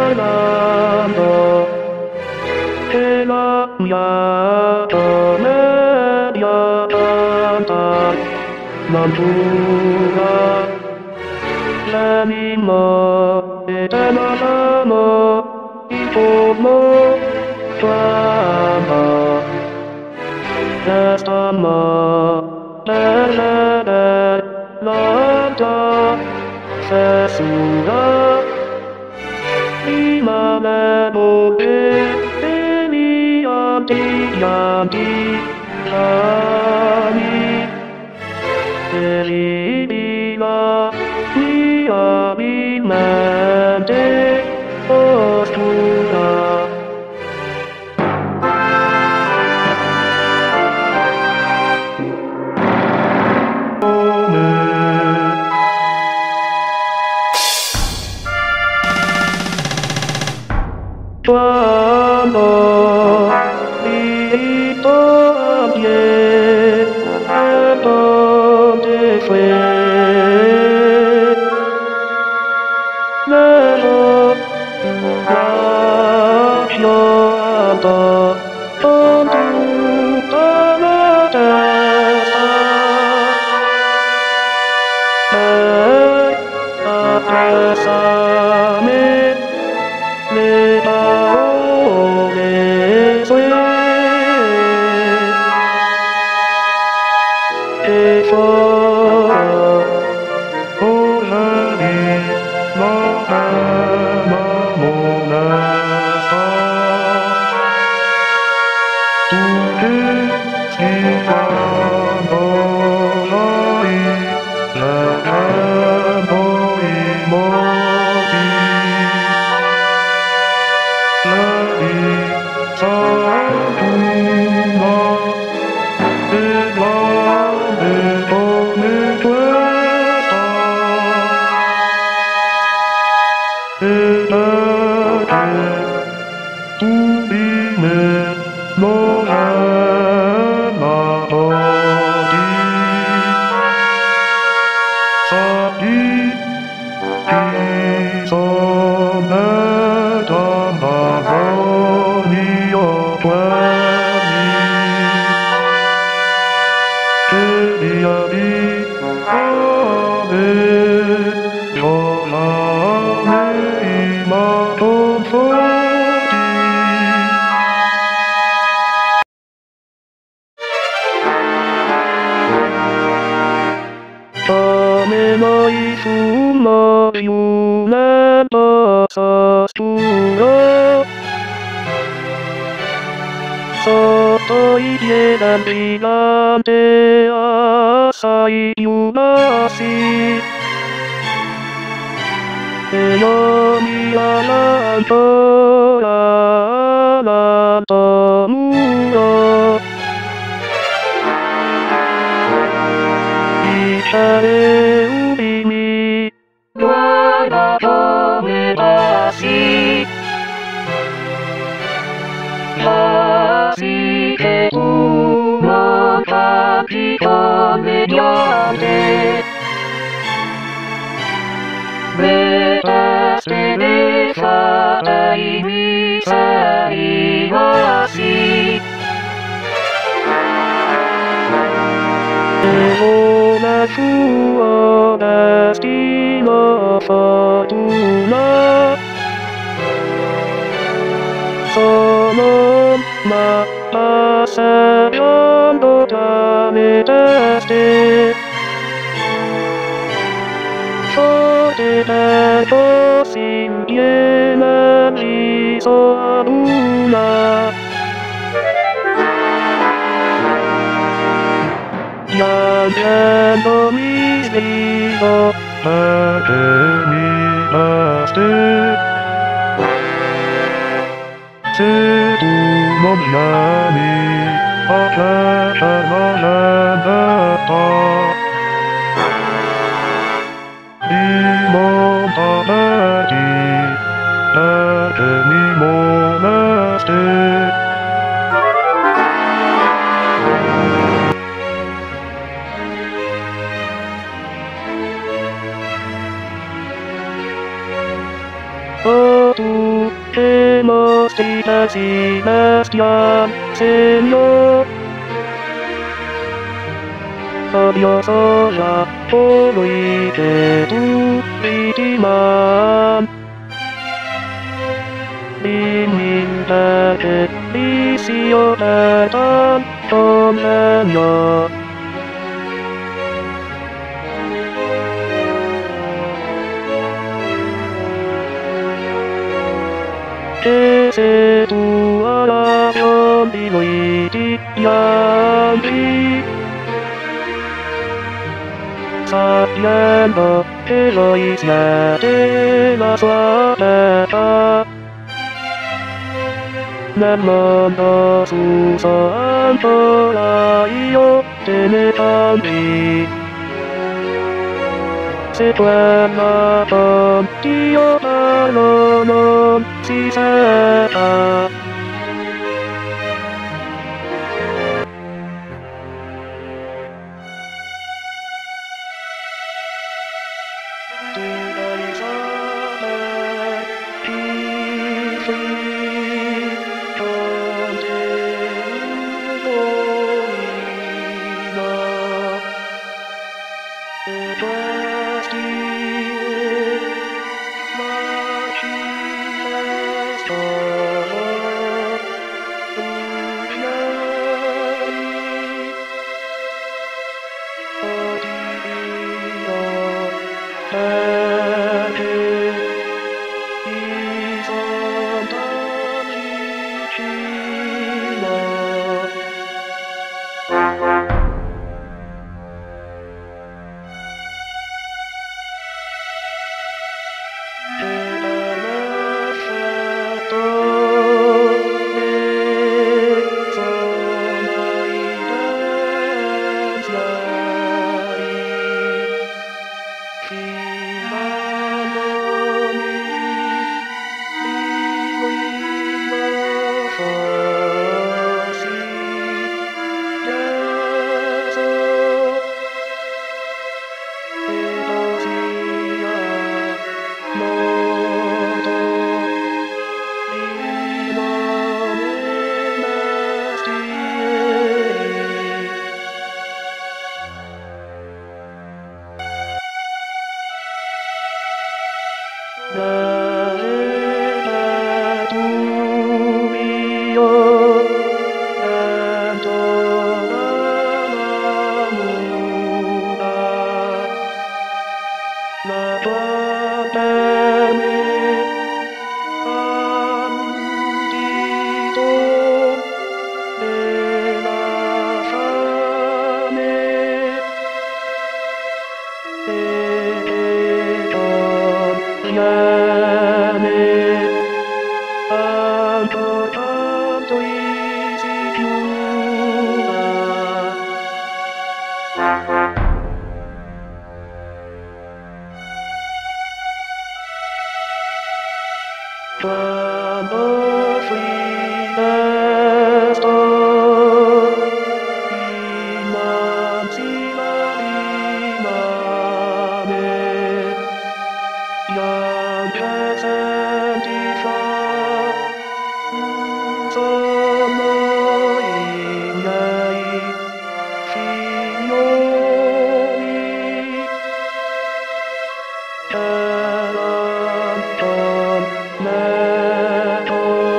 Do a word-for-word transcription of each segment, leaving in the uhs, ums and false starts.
바람아 해랑야 전해야 한다 남주가 라니마 에테나라마 이포모 드라마 라스타마 라라라 라다 세수가 이맘에 모두 에미야디 야디 라니 에리비라 미야미만데 오스투라 Tuamo dito ye ando de fue Nero la chiota Tondu tana testa E a me Le parole sue e for aujourd'hui l'homme mon instant tout est si grave aujourd'hui je t'aime immortel Soy piedra brillante, assai así. Io mi allanto, allanto muro. Dicere ubimi, guarda come passi. Así que tú no capi commediante Metaste befata i miseri así Devo la tua destino fortuna Sono ma passagiando da me teste Forte tempo si insieme riso ad una Piangendo mi svivo perché mi basti Se tu non vieni a cercarlo libertà Di montaneti perché mi molesti Oh tu vestida Sebastián, Señor. Odioso ya, poluite tu víctima. Diminta que vicio tan convenio. Que se tu alación y luiti yanti. Sabiendo que lo hiciera la suerte. Nemmeno su santo la io te ne cambi. Se quella con Dio parlo non si senta. Tu dai saper chi fui con te uomina e questi Quando fui presto innanzi l'anima me, neanche senti fa un sonno i miei figlioli. Eran con me.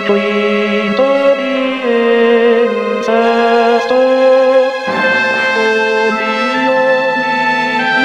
between the ancestors. Only, only,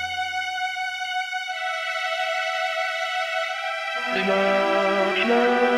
yeah, yeah.